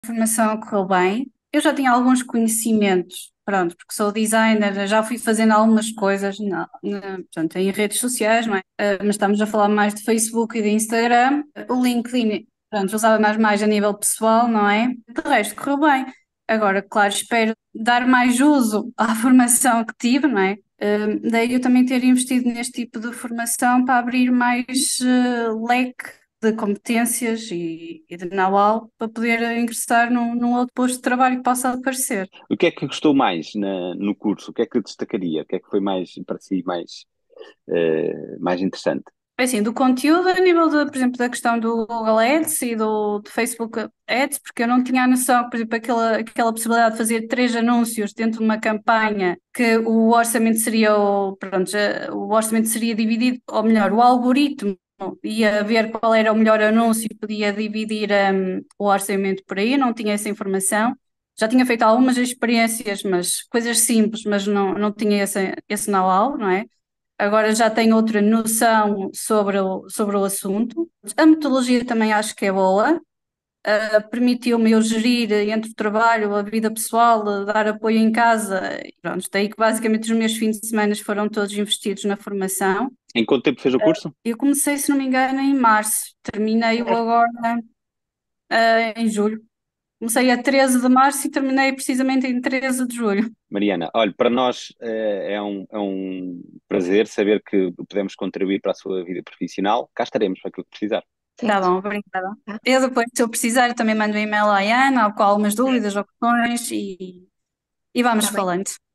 Formação correu bem. Eu já tinha alguns conhecimentos, pronto, porque sou designer, já fui fazendo algumas coisas portanto, em redes sociais, não é? Mas estamos a falar mais de Facebook e de Instagram. O LinkedIn, pronto, usava mais a nível pessoal, não é? De resto, correu bem. Agora, claro, espero dar mais uso à formação que tive, não é? Daí eu também ter investido neste tipo de formação para abrir mais leque de competências e de know-how para poder ingressar num outro posto de trabalho que possa aparecer. O que é que gostou mais no curso? O que é que destacaria? O que é que foi mais, para si, mais interessante? É assim, do conteúdo a nível, por exemplo, da questão do Google Ads e do Facebook Ads, porque eu não tinha a noção, por exemplo, aquela possibilidade de fazer 3 anúncios dentro de uma campanha, que o orçamento seria, pronto, o orçamento seria dividido, ou melhor, o algoritmo ia ver qual era o melhor anúncio e podia dividir o orçamento por aí, eu não tinha essa informação. Já tinha feito algumas experiências, mas coisas simples, mas não tinha esse know-how, não é? Agora já tenho outra noção sobre o assunto. A metodologia também acho que é boa. Permitiu-me eu gerir entre o trabalho, a vida pessoal, dar apoio em casa. E pronto, daí que basicamente os meus fins de semana foram todos investidos na formação. Em quanto tempo fez o curso? Eu comecei, se não me engano, em março. Terminei-o agora, em julho. Comecei a 13 de março e terminei precisamente em 13 de julho. Mariana, olha, para nós é um prazer saber que podemos contribuir para a sua vida profissional. Cá estaremos para aquilo que precisar. Tá Certo. bom, obrigada. Tá? Eu depois, se eu precisar, também mando um e-mail à Ana, com algumas dúvidas ou questões e vamos Tá bem. falando.